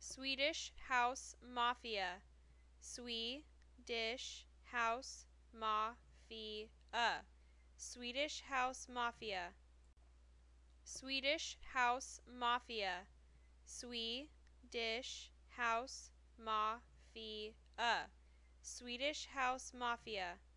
Swedish House Mafia. Swedish House Mafia. Swedish House Mafia. Swedish House Mafia. Swedish House Mafia. Swedish House Mafia.